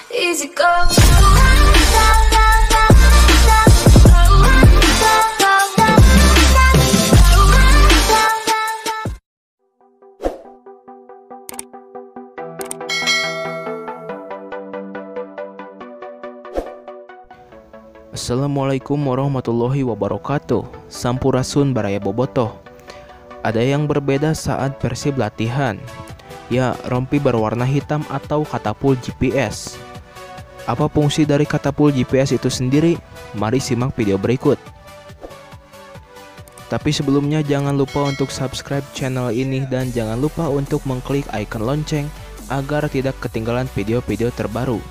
Easy go. Assalamualaikum warahmatullahi wabarakatuh. Sampurasun baraya bobotoh. Ada yang berbeda saat Persib latihan. Ya, rompi berwarna hitam atau katapul GPS. Apa fungsi dari katapul GPS itu sendiri? Mari simak video berikut. Tapi sebelumnya jangan lupa untuk subscribe channel ini dan jangan lupa untuk mengklik icon lonceng agar tidak ketinggalan video-video terbaru.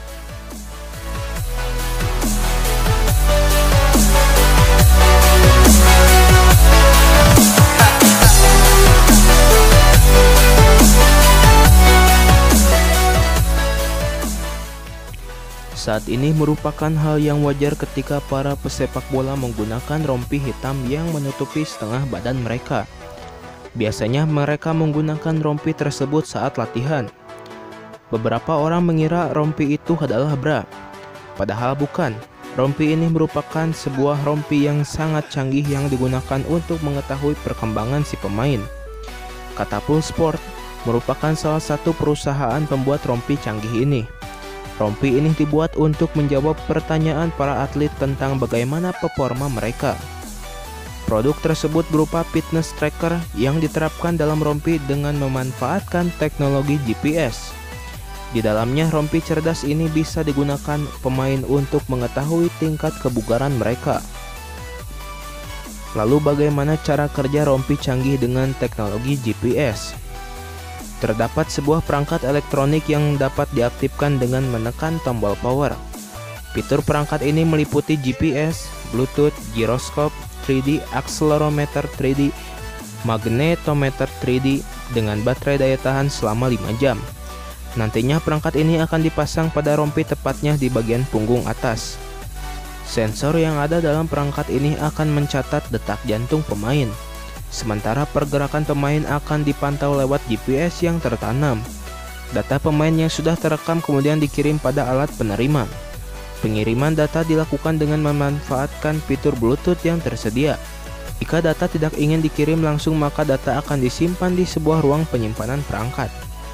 Saat ini merupakan hal yang wajar ketika para pesepak bola menggunakan rompi hitam yang menutupi setengah badan mereka. Biasanya mereka menggunakan rompi tersebut saat latihan. Beberapa orang mengira rompi itu adalah bra. Padahal bukan. Rompi ini merupakan sebuah rompi yang sangat canggih yang digunakan untuk mengetahui perkembangan si pemain. Katapul Sport merupakan salah satu perusahaan pembuat rompi canggih ini. Rompi ini dibuat untuk menjawab pertanyaan para atlet tentang bagaimana performa mereka. Produk tersebut berupa fitness tracker yang diterapkan dalam rompi dengan memanfaatkan teknologi GPS. Di dalamnya rompi cerdas ini bisa digunakan pemain untuk mengetahui tingkat kebugaran mereka. Lalu bagaimana cara kerja rompi canggih dengan teknologi GPS? Terdapat sebuah perangkat elektronik yang dapat diaktifkan dengan menekan tombol power. Fitur perangkat ini meliputi GPS, Bluetooth, giroskop 3D, akselerometer 3D, magnetometer 3D dengan baterai daya tahan selama 5 jam. Nantinya perangkat ini akan dipasang pada rompi tepatnya di bagian punggung atas. Sensor yang ada dalam perangkat ini akan mencatat detak jantung pemain. Sementara pergerakan pemain akan dipantau lewat GPS yang tertanam. Data pemain yang sudah terekam kemudian dikirim pada alat penerima. Pengiriman data dilakukan dengan memanfaatkan fitur Bluetooth yang tersedia. Jika data tidak ingin dikirim langsung, maka data akan disimpan di sebuah ruang penyimpanan perangkat.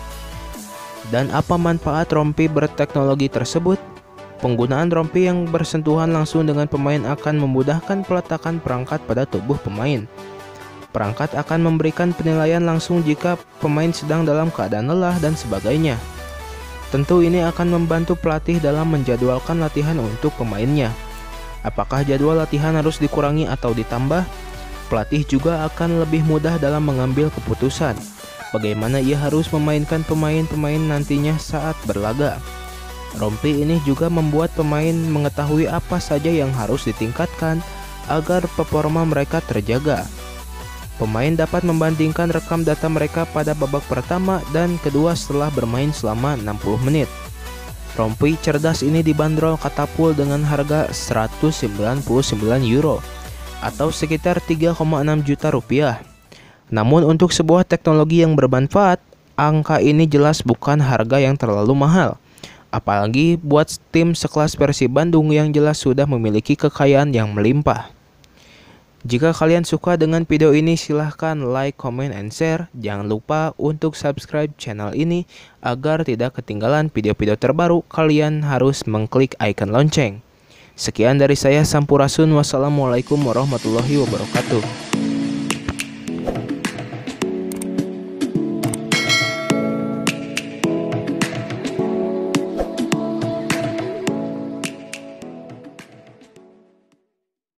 Dan apa manfaat rompi berteknologi tersebut? Penggunaan rompi yang bersentuhan langsung dengan pemain akan memudahkan peletakan perangkat pada tubuh pemain. Perangkat akan memberikan penilaian langsung jika pemain sedang dalam keadaan lelah dan sebagainya. Tentu ini akan membantu pelatih dalam menjadwalkan latihan untuk pemainnya. Apakah jadwal latihan harus dikurangi atau ditambah? Pelatih juga akan lebih mudah dalam mengambil keputusan. Bagaimana ia harus memainkan pemain-pemain nantinya saat berlaga. Rompi ini juga membuat pemain mengetahui apa saja yang harus ditingkatkan agar performa mereka terjaga. Pemain dapat membandingkan rekam data mereka pada babak pertama dan kedua setelah bermain selama 60 menit. Rompi cerdas ini dibanderol Katapul dengan harga 199 euro atau sekitar 3,6 juta rupiah. Namun untuk sebuah teknologi yang bermanfaat, angka ini jelas bukan harga yang terlalu mahal. Apalagi buat tim sekelas Persib Bandung yang jelas sudah memiliki kekayaan yang melimpah. Jika kalian suka dengan video ini, silahkan like, comment, and share. Jangan lupa untuk subscribe channel ini agar tidak ketinggalan video-video terbaru. Kalian harus mengklik icon lonceng. Sekian dari saya, Sampurasun. Wassalamualaikum warahmatullahi wabarakatuh.